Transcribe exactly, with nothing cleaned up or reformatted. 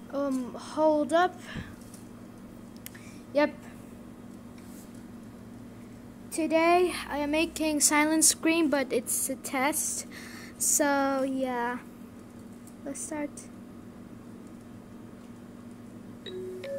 Um, hold up. Yep. Today I am making silent screen, but it's a test. So yeah, let's start.